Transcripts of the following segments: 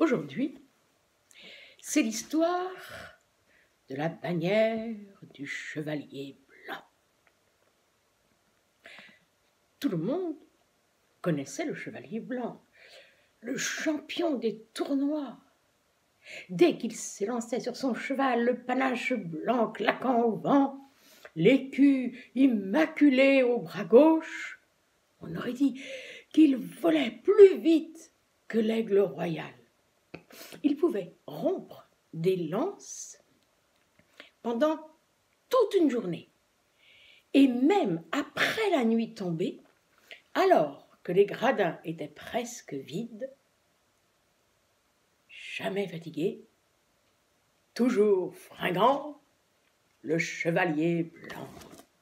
Aujourd'hui, c'est l'histoire de la bannière du chevalier blanc. Tout le monde connaissait le chevalier blanc, le champion des tournois. Dès qu'il s'élançait sur son cheval, le panache blanc claquant au vent, l'écu immaculé au bras gauche, on aurait dit qu'il volait plus vite que l'aigle royal. Il pouvait rompre des lances pendant toute une journée. Et même après la nuit tombée, alors que les gradins étaient presque vides, jamais fatigué, toujours fringant, le chevalier blanc.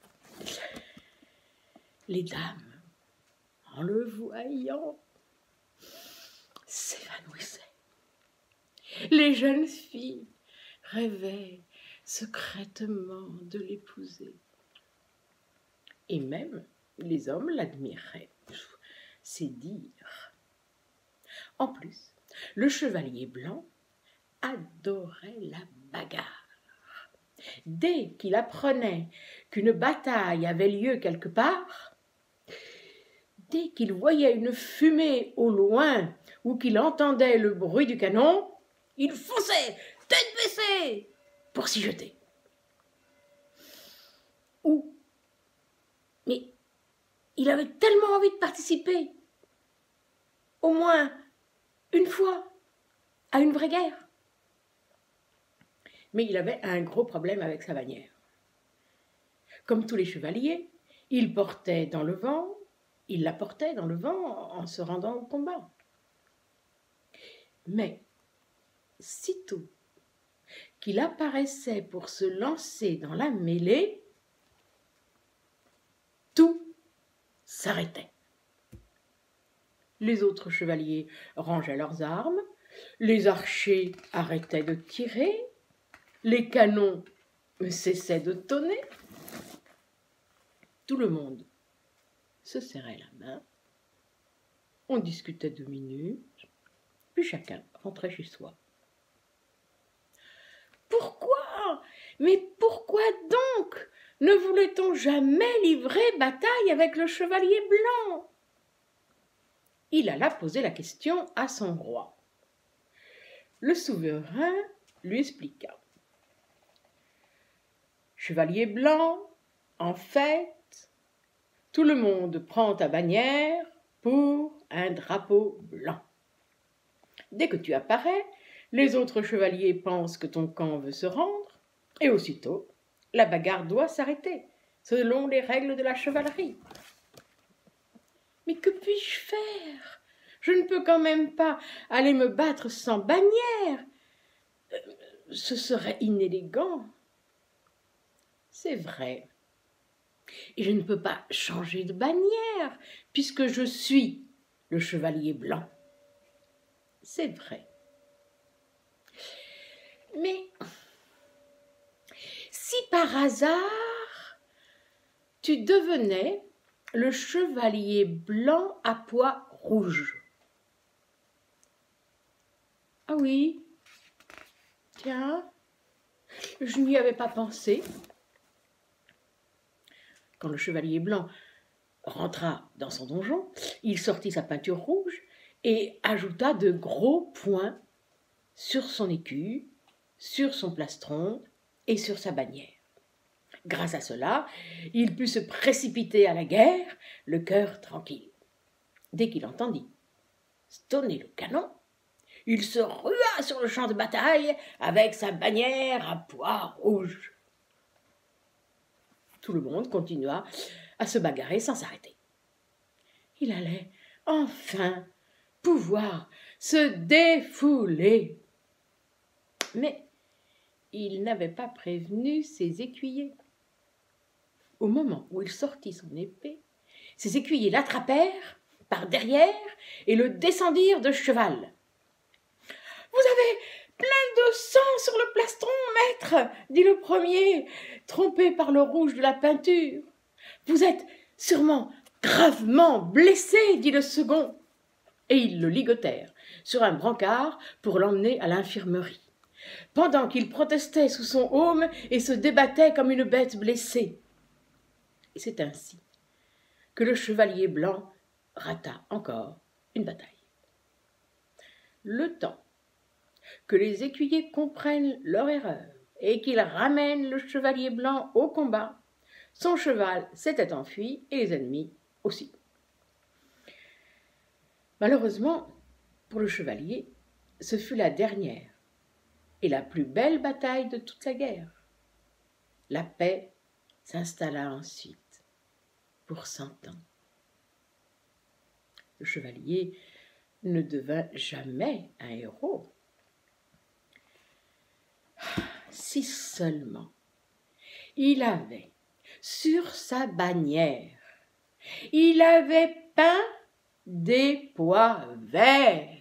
Les dames, en le voyant, s'évanouissaient. Les jeunes filles rêvaient secrètement de l'épouser. Et même les hommes l'admiraient, c'est dire. En plus, le chevalier blanc adorait la bagarre. Dès qu'il apprenait qu'une bataille avait lieu quelque part, dès qu'il voyait une fumée au loin ou qu'il entendait le bruit du canon, il fonçait, tête baissée, pour s'y jeter. Mais il avait tellement envie de participer, au moins une fois, à une vraie guerre. Mais il avait un gros problème avec sa bannière. Comme tous les chevaliers, il la portait dans le vent en se rendant au combat. Mais sitôt qu'il apparaissait pour se lancer dans la mêlée, tout s'arrêtait. Les autres chevaliers rangeaient leurs armes, les archers arrêtaient de tirer, les canons cessaient de tonner. Tout le monde se serrait la main, on discutait 2 minutes, puis chacun rentrait chez soi. Pourquoi? Mais pourquoi donc ne voulait-on jamais livrer bataille avec le chevalier blanc? Il alla poser la question à son roi. Le souverain lui expliqua. Chevalier blanc, en fait, tout le monde prend ta bannière pour un drapeau blanc. Dès que tu apparais, les autres chevaliers pensent que ton camp veut se rendre, et aussitôt, la bagarre doit s'arrêter, selon les règles de la chevalerie. Mais que puis-je faire? Je ne peux quand même pas aller me battre sans bannière. Ce serait inélégant. C'est vrai. Et je ne peux pas changer de bannière, puisque je suis le chevalier blanc. C'est vrai. Mais si par hasard tu devenais le chevalier blanc à pois rouge? Ah oui, tiens, je n'y avais pas pensé. Quand le chevalier blanc rentra dans son donjon, il sortit sa peinture rouge et ajouta de gros points sur son écu, sur son plastron et sur sa bannière. Grâce à cela, il put se précipiter à la guerre, le cœur tranquille. Dès qu'il entendit sonner le canon, il se rua sur le champ de bataille avec sa bannière à pois rouge. Tout le monde continua à se bagarrer sans s'arrêter. Il allait enfin pouvoir se défouler. Mais il n'avait pas prévenu ses écuyers. Au moment où il sortit son épée, ses écuyers l'attrapèrent par derrière et le descendirent de cheval. « Vous avez plein de sang sur le plastron, maître, dit le premier, trompé par le rouge de la peinture. Vous êtes sûrement gravement blessé, dit le second. et ils le ligotèrent sur un brancard pour l'emmener à l'infirmerie, pendant qu'il protestait sous son aume et se débattait comme une bête blessée. Et c'est ainsi que le chevalier blanc rata encore une bataille. Le temps que les écuyers comprennent leur erreur et qu'ils ramènent le chevalier blanc au combat, son cheval s'était enfui et les ennemis aussi. Malheureusement, pour le chevalier, ce fut la dernière et la plus belle bataille de toute la guerre. La paix s'installa ensuite pour 100 ans. Le chevalier ne devint jamais un héros. Si seulement il avait sur sa bannière, il avait peint des pois verts.